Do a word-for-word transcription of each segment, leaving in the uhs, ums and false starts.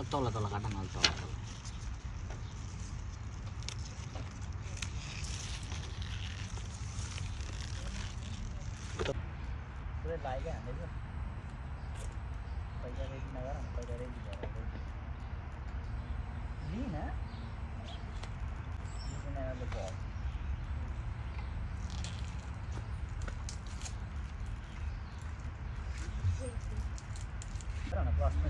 तल तल काट न तल तल पुरै लाग्यो हान्दैछ पैसा रेडी नगर न पैसा रेडी गरेर लिन लिन नले भयो र न प्लसमा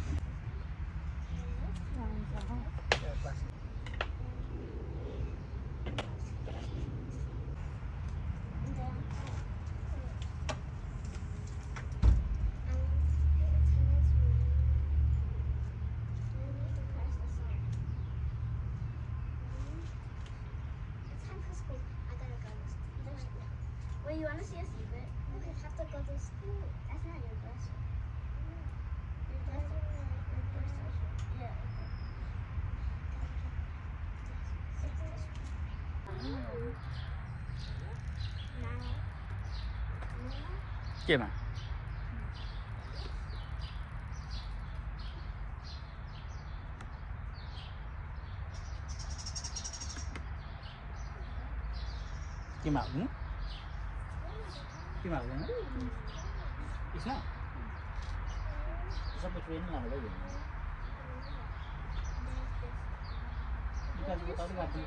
Well, you want to see us leave it? We have to go to school. That's not your bus. Your bus your bus yeah. केमा केमा हुनु केमा हुँदैन यसमा सबै ट्रेन लानु भयो निकाल्नु तले काट्नु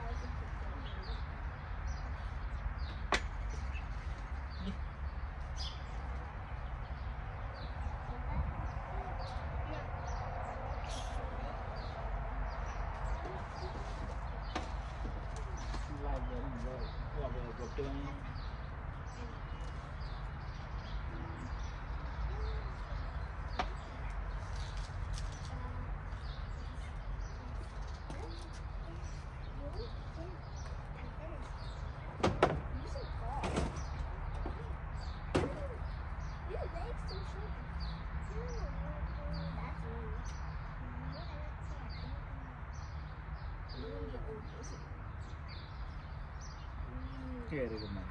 के हेरेको मैले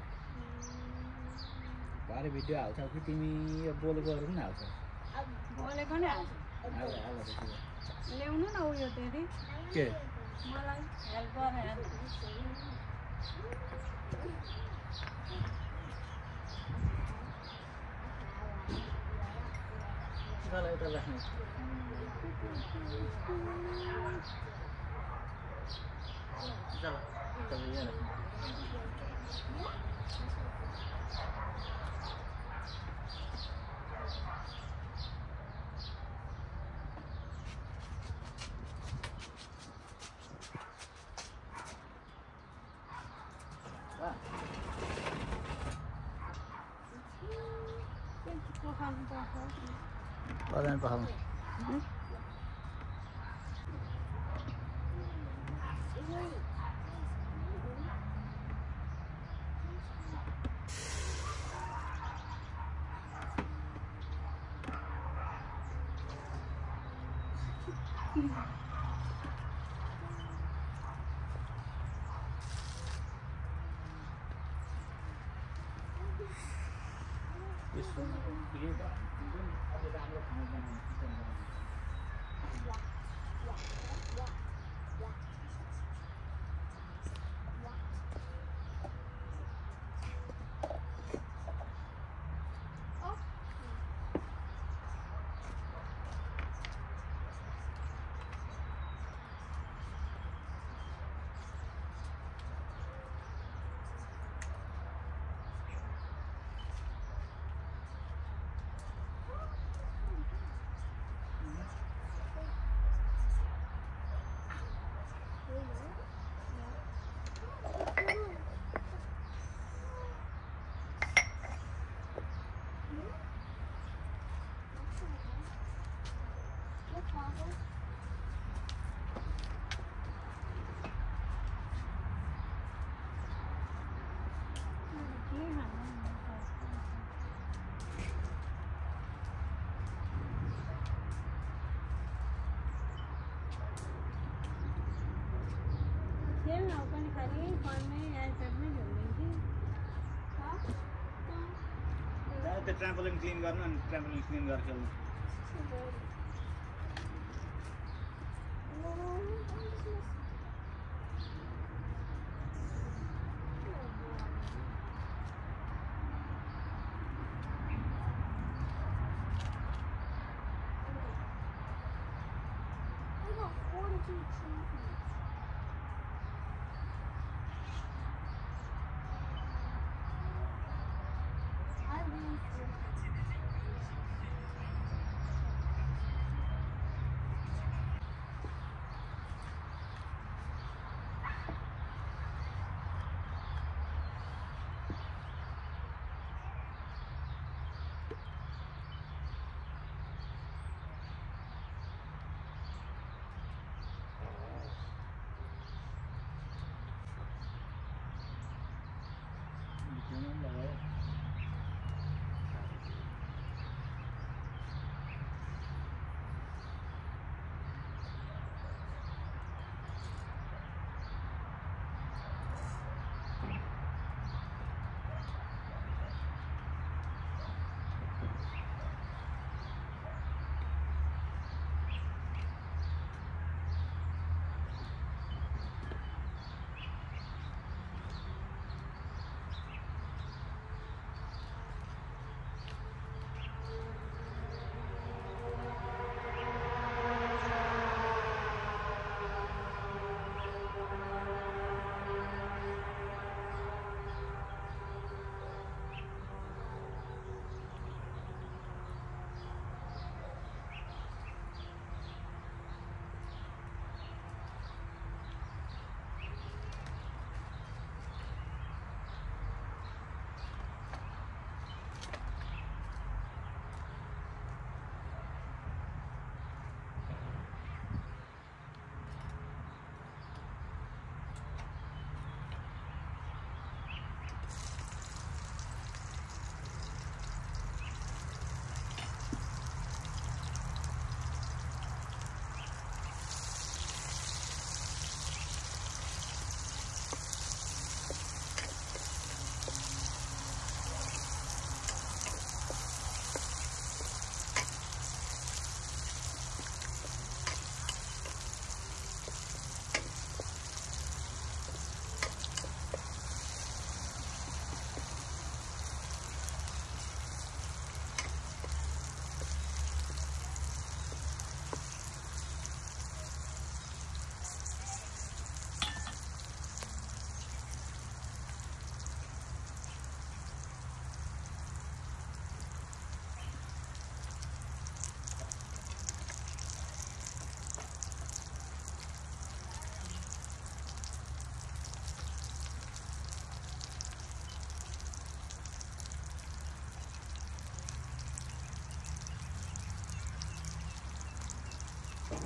भरे भिडियो हाल्छौ कि तिमी यो बोलेकोहरु पनि हाल्छौ बोलेको नि हाल्छ हाल हाल ल्याउनु न उयो त्यही के मलाई हेल्प गरेर चल यता राख्नु चल चल यहाँ राख्नु Badan paham. Isso ini dah. Ada ramai orang The trampoline clean garden and trampoline clean garden.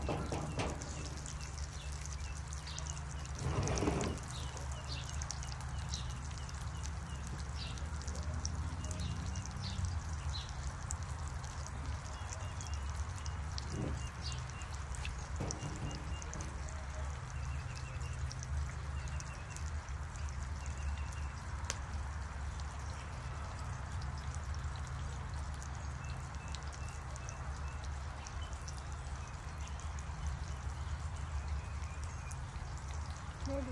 Maybe.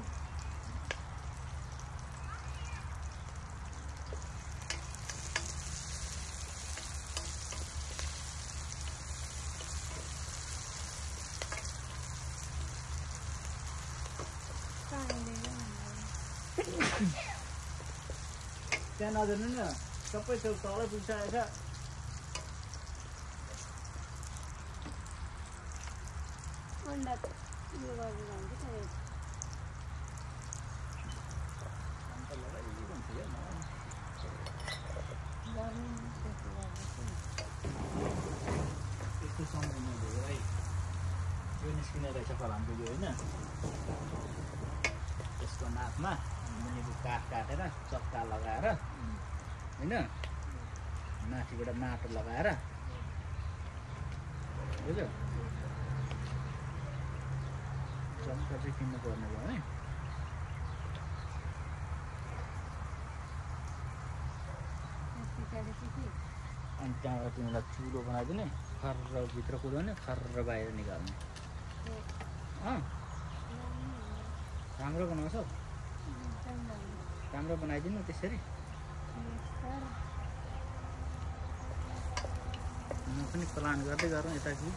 त्यहाँ नजानु न सबै त्यो तलै पुगिसकेको छ अन्डा उयो गरेर हुन्छ त त्यस्तो समय नभयो है यो निस्किने रहेछ फलामको यो होइन त्यसको नाकमा मुनिको काठ काटेर चक्का लगाएर होइन माथिबाट माटो लगाएर बुझ्यो चक्का चाहिँ किन्नु पर्ने भयो है अनि त्यहाँबाट तिमीलाई चुलो बनाइदिने खर्र भित्र कुदाउने खर्र बाहिर निकाल्ने अँ राम्रो बनाउँछौ राम्रो बनाइदिनु त्यसरी म पनि प्लान गर्दै गरौँ यता कि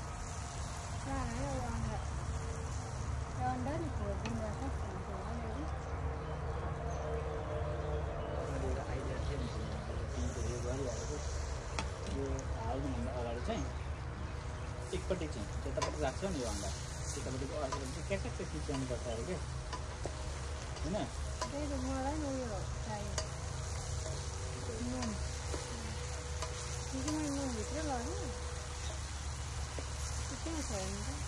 यो हाल्नुभन्दा अगाडि चाहिँ एकपट्टि चाहिँ त्यतापट्टि राख्छ नि यो अन्डा त्यतापट्टिको अर्को चाहिँ क्यासेक चाहिँ किचन गर्छ अरे क्या होइन मलाई उयो चाहियो नुन नुनभित्र लाग्यो त्यहाँ छ भने त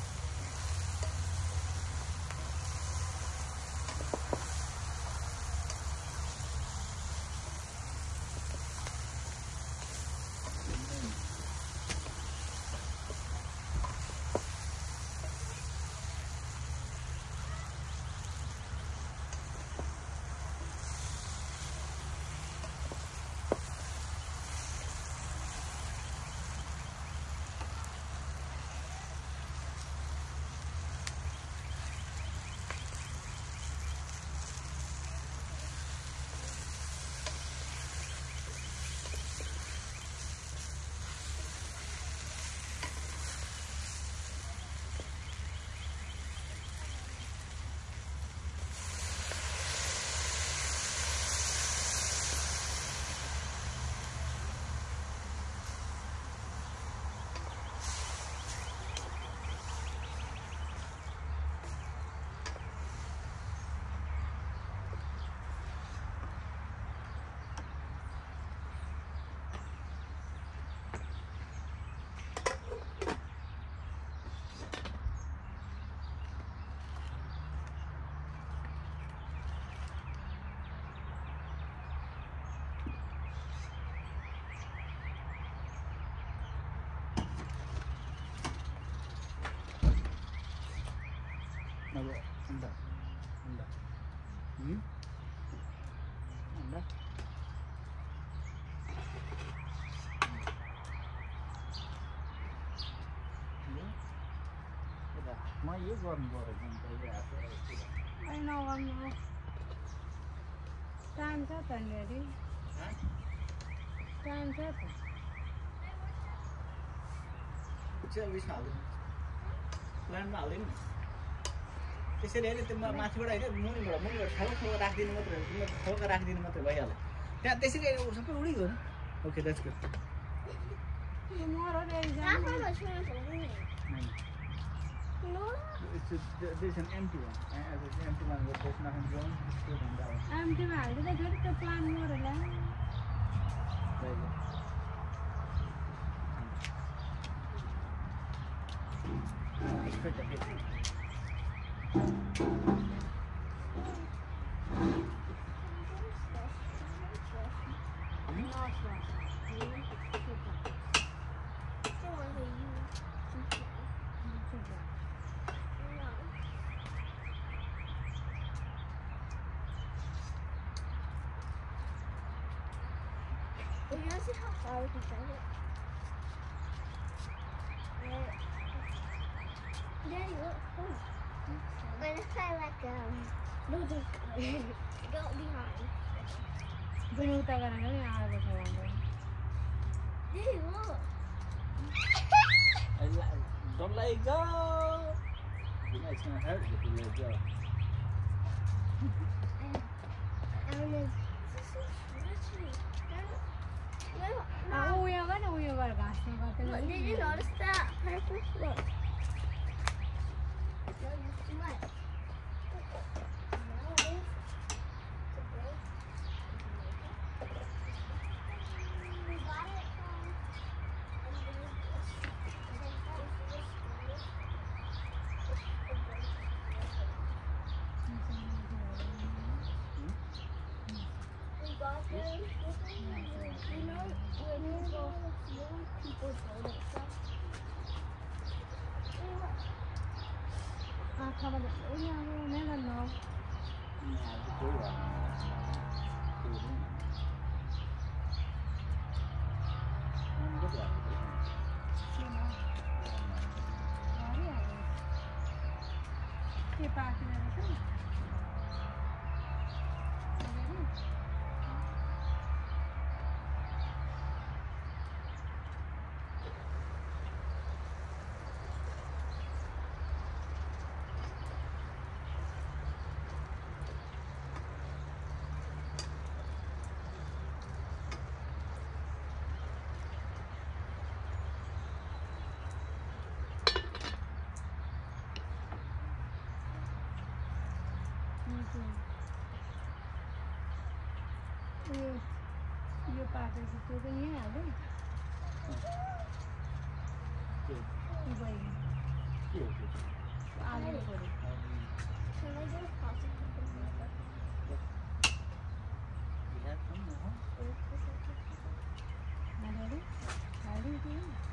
अब अन्डा अन्डा अन्डा म यो गर्नु पऱ्यो अहिले नगर्नु टाइम छ त नि टाइम छ त उयसमा हाल्दैन प्लान्टमा हाल्दैन त्यसरी होइन त्यो माथिबाट होइन मुनिबाट मुनिबाट ठाउँ ठाउँ राखिदिनु मात्रै ठाउँका राखिदिनु मात्रै भइहाल्यो त्यहाँ त्यसरी सबै उडिगयो नि okay that's good There's an empty one. Uh, there's an empty one where there's nothing growing. It's good on that one. Empty one. Did I get the plant more or less? There you go. Fit the fit. You want to see how far we can drive it? Daddy, look. Oh. But if I let go, no, don't go. Go behind. Benuta ka na kami, nakakala ko lang. Daddy, look. Don't let it go. You know it's gonna hurt if you let it go. I don't know. This is so stretchy. Ah, uwi ka na, uwi ka. Gas na ba? Look, did you notice that purple? Look. No, that's too much. Now it is. It's a break. We got it from. We got them. You know, when you go, young people build it stuff. Ah, kamu dah. Oh ya, aku memang no. Nhà cái chú à. Chú đúng rồi. Rất là Cái ba cái này là cái. Yo, yo pakai situ kan ya ada. Ibu ini. Ada di sini. Can I get a plastic cup and water? You have some now? Ada di. Ada di.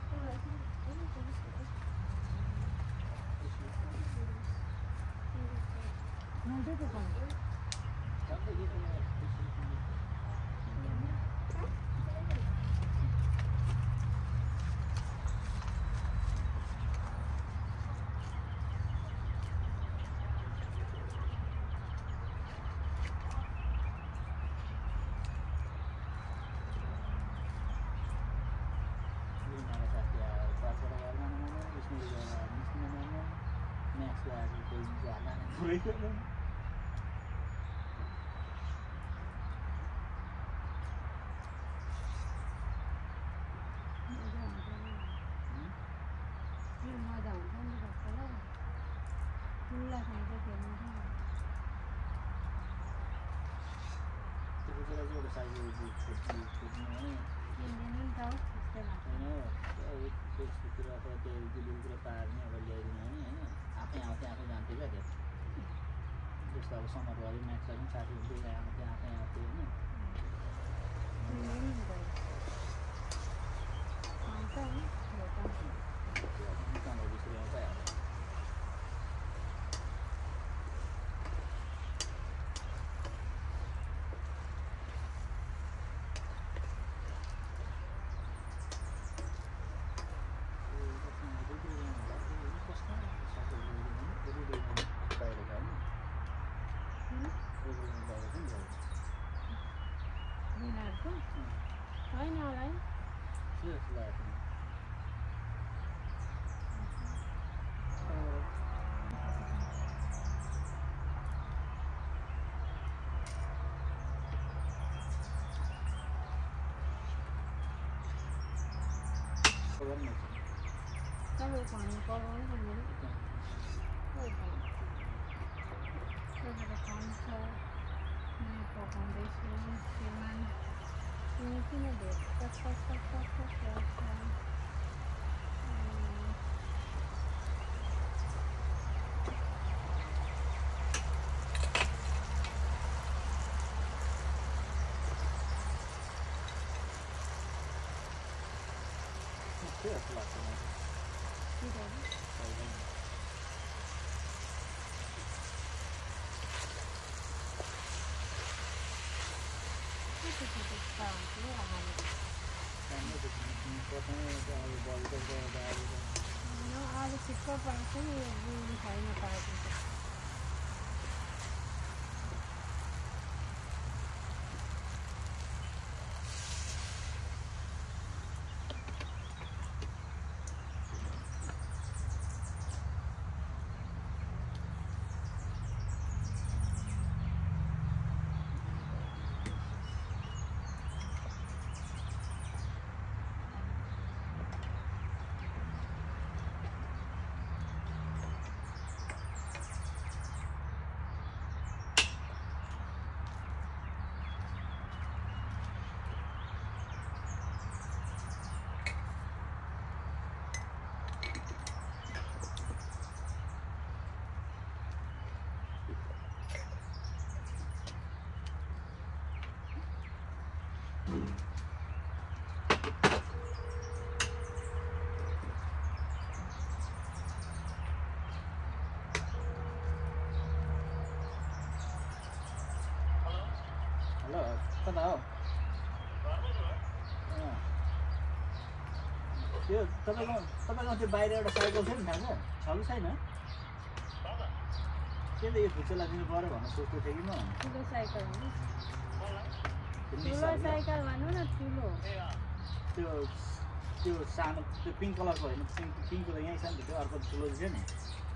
Nanti tu kan. अब समरवारी match पनि साथीहरूले ल्याएर त्यहाँ आफै आउँथ्यो होइन Kalau pakai kalau ni kan ni. Kalau pakai. Kalau ada kaunter, ni kau foundation, semen, ini kena deh. Tak tak tak tak tak tak. थियो जस्तो लाग्छ मलाई आज छिट्टो पाउँछ नि छैन पाएको हेलो कता हो त्यो तपाईँको तपाईँको त्यो बाहिर एउटा साइकल छ नि खान्छ छ कि छैन त्यसले यो खुच्चोला दिनु पऱ्यो भनेर सोच्दै थिएँ कि म ठुलो साइकल ठुलो साइकल भनौँ न ठुलो त्यो त्यो सानो त्यो पिङ्क कलरको होइन पिङ्क पिङ्कको त यहीँ छ नि त्यो अर्को ठुलो थियो नि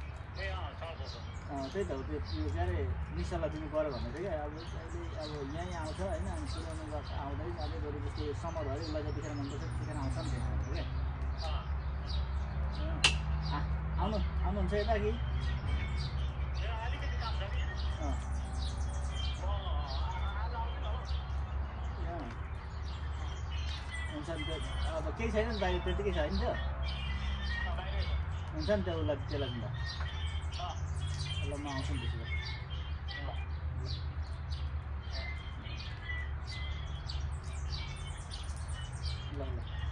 त्यही त हो त्यो त्यो क्यारे निसालाई दिनु पऱ्यो भन्दै थियो क्या अब अहिले अब यहीँ आउँछ होइन अनि सिलाउनु गएको आउँदै अझै बरु जस्तो यो समर भयो उसलाई जतिखेर मनपर्छ त्यतिखेर आउँछ नि त्यो क्या आउनु आउनुहुन्छ यता कि हुन्छ नि त्यो अब केही छैन नि बाहिर त्यतिकै छ होइन त्यो हुन्छ नि त्यो उसलाई त्यसलाई दिँदा ल म आउँछु नि त्यसो भए ल ल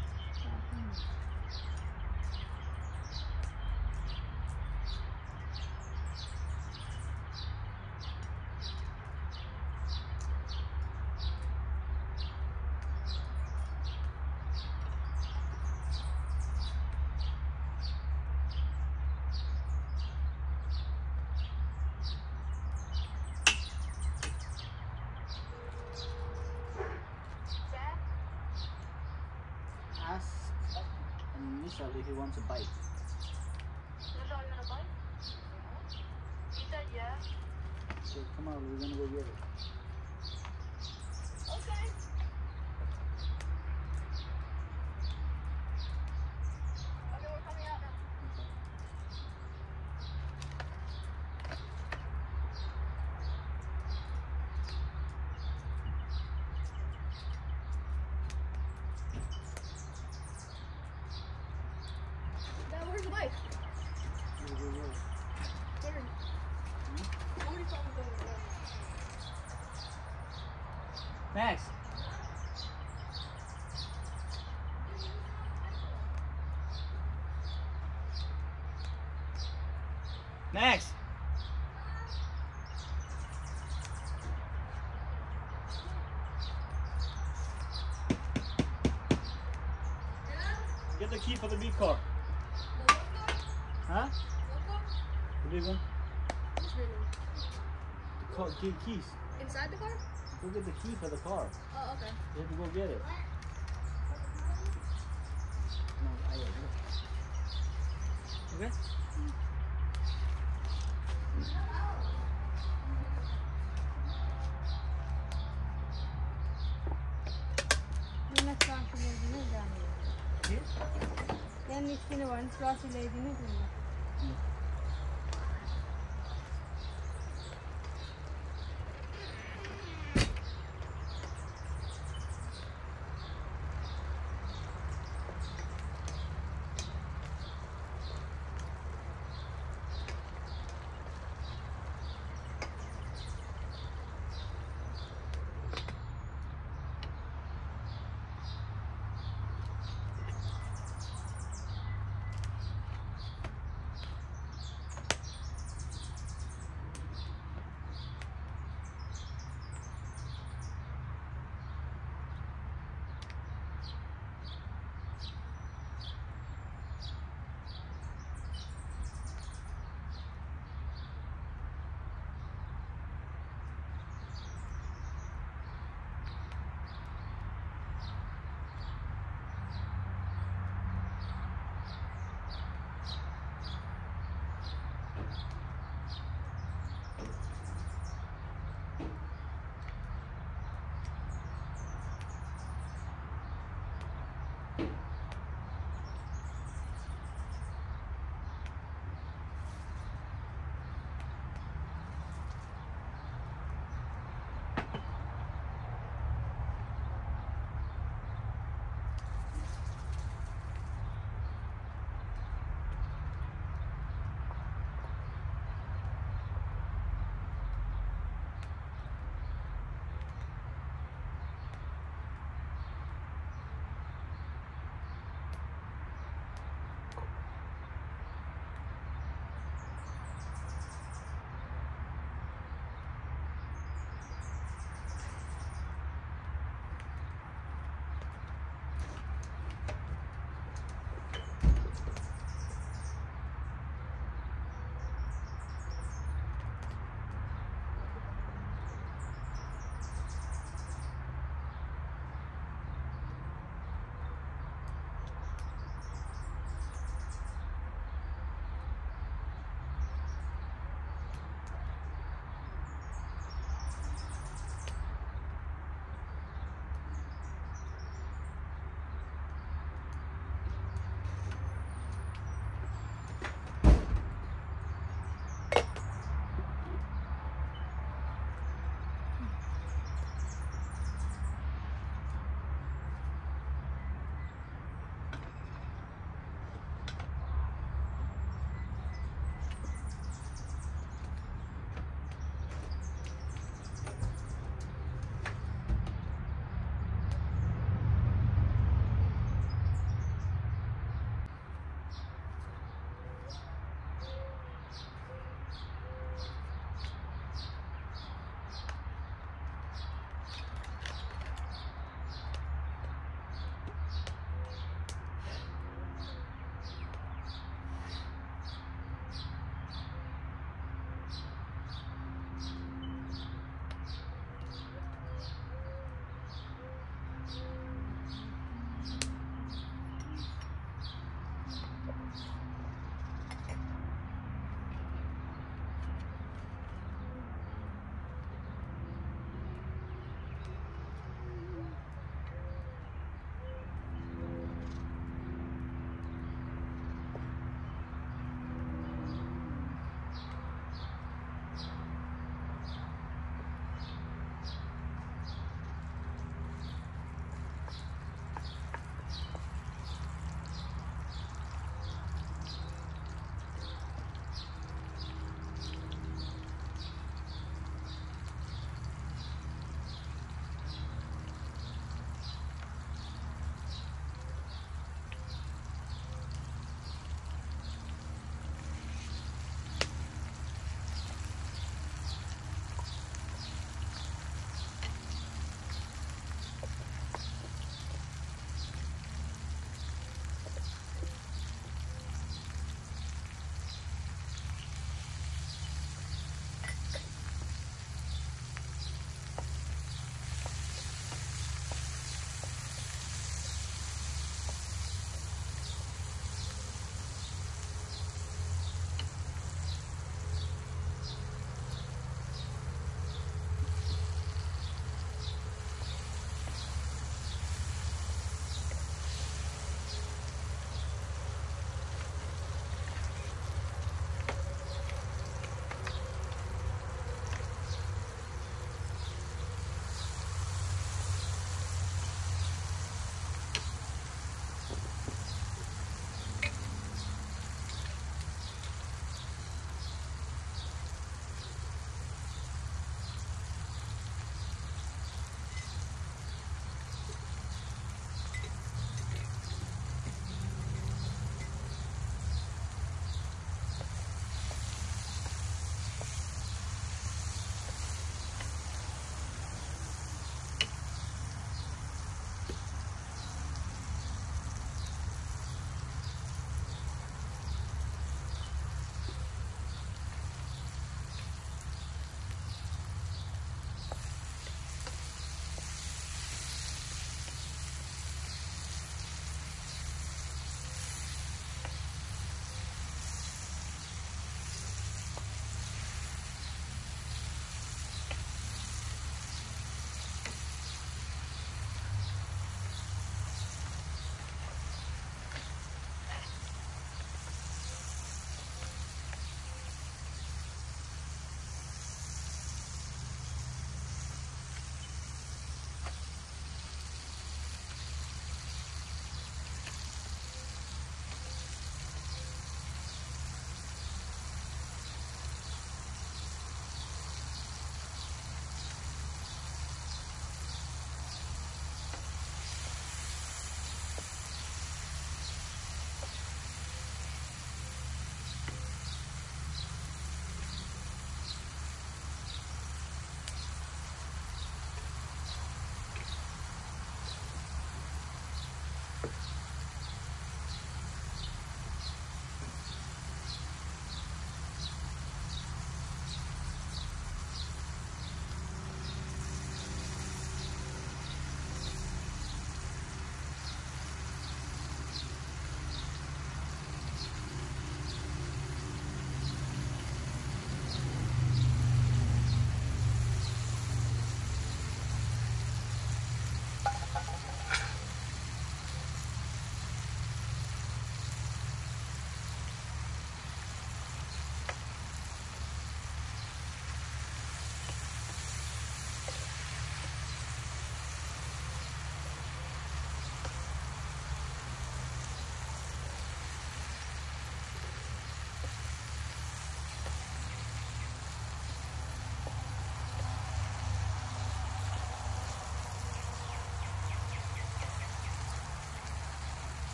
If he wants a bite. You're not gonna bite? He said yeah. So come on, we're gonna go get it. Okay. Okay, we're coming out now. Dad, where's the bike? Go, go, go. Where? Hmm? Somebody told me to go there. Max. Max. Get the key for the big car. Huh? The big one? Which big one? The car, key, keys. Inside the car? Go get the key for the car. Oh, okay. You have to go get it. No, I Okay? त्यहाँ निस्किनु भयो भने स्लसी ल्याइदिनु तिमीलाई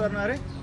गर्नु अरे